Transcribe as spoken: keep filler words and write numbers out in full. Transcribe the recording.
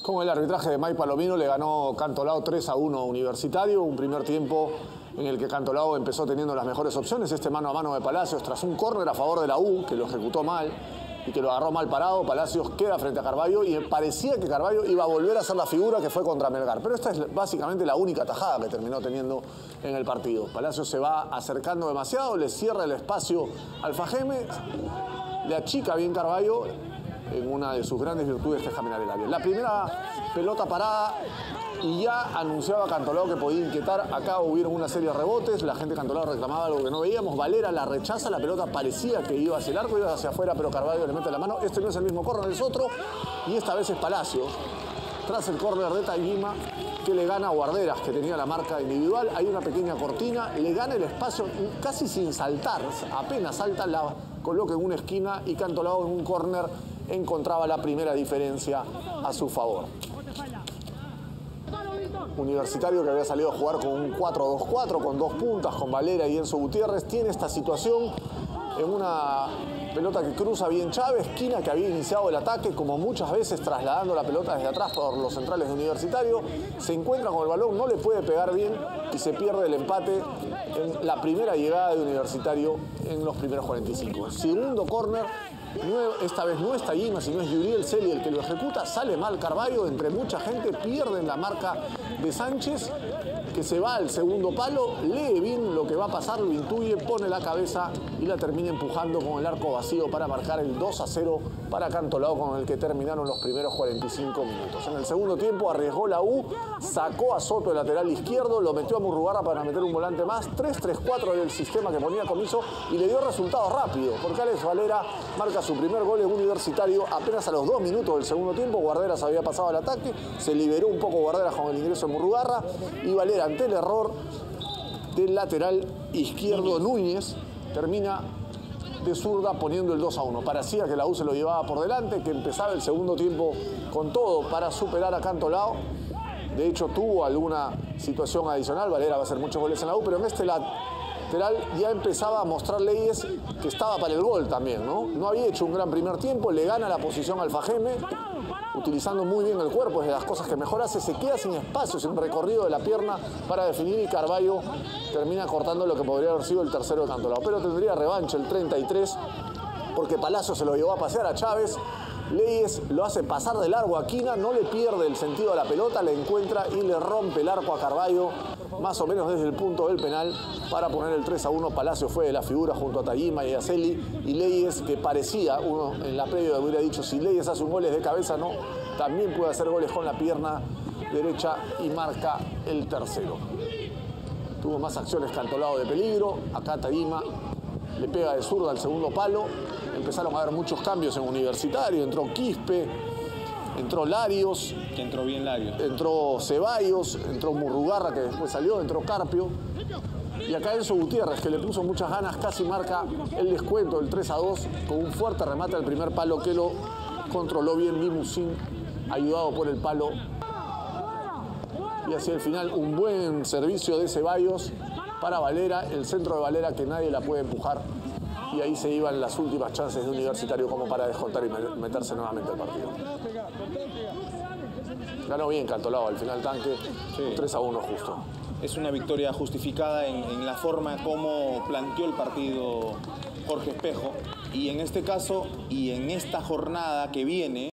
Con el arbitraje de Mike Palomino le ganó Cantolao tres a uno Universitario, un primer tiempo en el que Cantolao empezó teniendo las mejores opciones, este mano a mano de Palacios tras un córner a favor de la U, que lo ejecutó mal y que lo agarró mal parado. Palacios queda frente a Carvalho y parecía que Carvalho iba a volver a ser la figura que fue contra Melgar, pero esta es básicamente la única tajada que terminó teniendo en el partido. Palacios se va acercando demasiado, le cierra el espacio al Fajeme, le achica bien Carvalho en una de sus grandes virtudes, que es caminar el área. La primera pelota parada y ya anunciaba Cantolao que podía inquietar. Acá hubieron una serie de rebotes, la gente de Cantolao reclamaba algo que no veíamos. Valera la rechaza, la pelota parecía que iba hacia el arco, iba hacia afuera, pero Carvalho le mete la mano. Este no es el mismo córner, es otro, y esta vez es Palacios, tras el córner de Taguima, que le gana a Guarderas, que tenía la marca individual. Hay una pequeña cortina, le gana el espacio casi sin saltar, apenas salta, la coloca en una esquina y Cantolao en un córner encontraba la primera diferencia a su favor. Universitario, que había salido a jugar con un cuatro dos cuatro, con dos puntas, con Valera y Enzo Gutiérrez, tiene esta situación en una pelota que cruza bien Chávez, esquina que había iniciado el ataque, como muchas veces trasladando la pelota desde atrás por los centrales de Universitario. Se encuentra con el balón, no le puede pegar bien y se pierde el empate en la primera llegada de Universitario en los primeros cuarenta y cinco. Segundo córner. Esta vez no es Taguima, sino es Yuriel Celi el que lo ejecuta. Sale mal Carvalho, entre mucha gente, pierden la marca de Sánchez, que se va al segundo palo, lee bien lo que va a pasar, lo intuye, pone la cabeza y la termina empujando con el arco vacío para marcar el dos a cero para Cantolao, con el que terminaron los primeros cuarenta y cinco minutos. En el segundo tiempo arriesgó la U, sacó a Soto el lateral izquierdo, lo metió a Murrugarra para meter un volante más, tres tres cuatro del sistema que ponía Comiso, y le dio resultado rápido, porque Alex Valera marca su primer gol en Universitario apenas a los dos minutos del segundo tiempo. Guarderas había pasado al ataque, se liberó un poco Guarderas con el ingreso de Murrugarra, y Valera, ante el error del lateral izquierdo Núñez, termina de zurda poniendo el dos a uno. Parecía que la U se lo llevaba por delante, que empezaba el segundo tiempo con todo para superar a Cantolao. De hecho, tuvo alguna situación adicional. Valera va a hacer muchos goles en la U, pero en este lateral ya empezaba a mostrar Leyes que estaba para el gol también, ¿no? No había hecho un gran primer tiempo, le gana la posición al Fajeme, utilizando muy bien el cuerpo, es de las cosas que mejor hace. Se queda sin espacio, sin recorrido de la pierna para definir, y Carvalho termina cortando lo que podría haber sido el tercero de Cantolao. Pero tendría revancha el treinta y tres, porque Palacio se lo llevó a pasear a Chávez. Leyes lo hace pasar de largo a Quina, no le pierde el sentido a la pelota, le encuentra y le rompe el arco a Carvalho, más o menos desde el punto del penal, para poner el tres a uno. Palacio fue de la figura junto a Taguima y a Celi, y Leyes, que parecía, uno en la previa hubiera dicho, si Leyes hace un gol de cabeza, no, también puede hacer goles con la pierna derecha, y marca el tercero. Tuvo más acciones Cantolao de peligro, acá Taguima le pega de zurda al segundo palo. Empezaron a haber muchos cambios en Universitario, entró Quispe, entró Larios. Que entró bien Larios. Entró Ceballos, entró Murrugarra, que después salió, entró Carpio. Y acá Enzo Gutiérrez, que le puso muchas ganas, casi marca el descuento del tres a dos con un fuerte remate al primer palo que lo controló bien Limusín, ayudado por el palo. Y hacia el final un buen servicio de Ceballos para Valera, el centro de Valera que nadie la puede empujar. Y ahí se iban las últimas chances de Universitario como para descontar y meterse nuevamente al partido. Ganó bien Cantolao al final tanque, sí. tres a uno justo. Es una victoria justificada en, en la forma como planteó el partido Jorge Espejo. Y en este caso, y en esta jornada que viene,